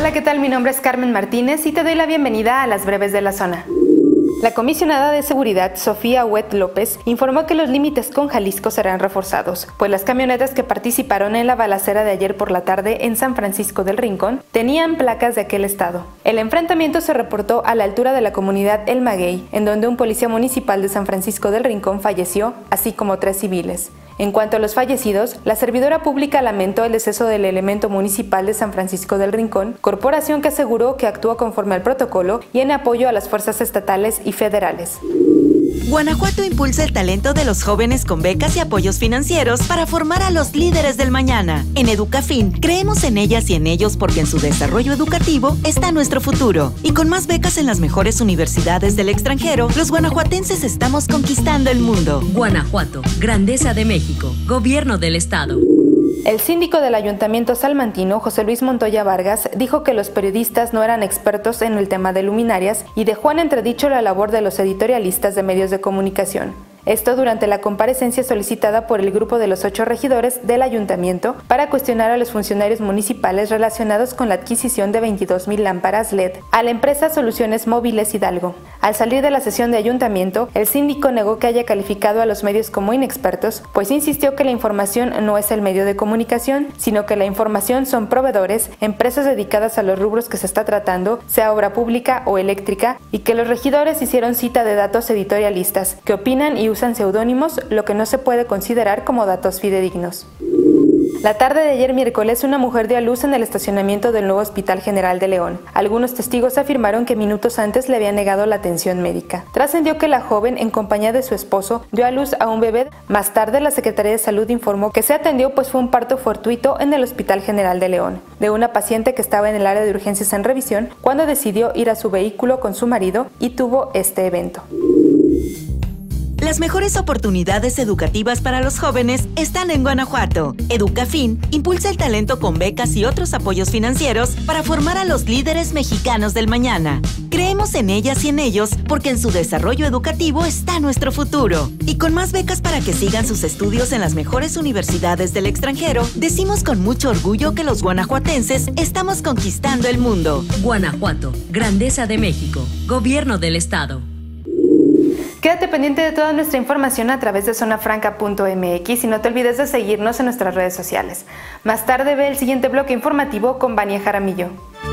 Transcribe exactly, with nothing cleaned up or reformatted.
Hola, ¿qué tal? Mi nombre es Carmen Martínez y te doy la bienvenida a las breves de la zona. La comisionada de Seguridad, Sofía Huet López, informó que los límites con Jalisco serán reforzados, pues las camionetas que participaron en la balacera de ayer por la tarde en San Francisco del Rincón tenían placas de aquel estado. El enfrentamiento se reportó a la altura de la comunidad El Maguey, en donde un policía municipal de San Francisco del Rincón falleció, así como tres civiles. En cuanto a los fallecidos, la servidora pública lamentó el deceso del elemento municipal de San Francisco del Rincón, corporación que aseguró que actuó conforme al protocolo y en apoyo a las fuerzas estatales y federales. Guanajuato impulsa el talento de los jóvenes con becas y apoyos financieros para formar a los líderes del mañana. En Educafin, creemos en ellas y en ellos porque en su desarrollo educativo está nuestro futuro. Y con más becas en las mejores universidades del extranjero, los guanajuatenses estamos conquistando el mundo. Guanajuato, Grandeza de México, Gobierno del Estado. El síndico del Ayuntamiento salmantino, José Luis Montoya Vargas, dijo que los periodistas no eran expertos en el tema de luminarias y dejó en entredicho la labor de los editorialistas de medios de comunicación. Esto durante la comparecencia solicitada por el grupo de los ocho regidores del ayuntamiento para cuestionar a los funcionarios municipales relacionados con la adquisición de veintidós mil lámparas L E D a la empresa Soluciones Móviles Hidalgo. Al salir de la sesión de ayuntamiento, el síndico negó que haya calificado a los medios como inexpertos, pues insistió que la información no es el medio de comunicación, sino que la información son proveedores, empresas dedicadas a los rubros que se está tratando, sea obra pública o eléctrica, y que los regidores hicieron cita de datos editorialistas, que opinan y usan seudónimos, lo que no se puede considerar como datos fidedignos. La tarde de ayer miércoles, una mujer dio a luz en el estacionamiento del nuevo Hospital General de León. Algunos testigos afirmaron que minutos antes le habían negado la atención médica. Trascendió que la joven, en compañía de su esposo, dio a luz a un bebé. Más tarde, la Secretaría de Salud informó que se atendió pues fue un parto fortuito en el Hospital General de León, de una paciente que estaba en el área de urgencias en revisión cuando decidió ir a su vehículo con su marido y tuvo este evento. Las mejores oportunidades educativas para los jóvenes están en Guanajuato. Educafin impulsa el talento con becas y otros apoyos financieros para formar a los líderes mexicanos del mañana. Creemos en ellas y en ellos porque en su desarrollo educativo está nuestro futuro. Y con más becas para que sigan sus estudios en las mejores universidades del extranjero, decimos con mucho orgullo que los guanajuatenses estamos conquistando el mundo. Guanajuato, Grandeza de México, Gobierno del Estado. Quédate pendiente de toda nuestra información a través de zona franca punto m x y no te olvides de seguirnos en nuestras redes sociales. Más tarde ve el siguiente bloque informativo con Vania Jaramillo.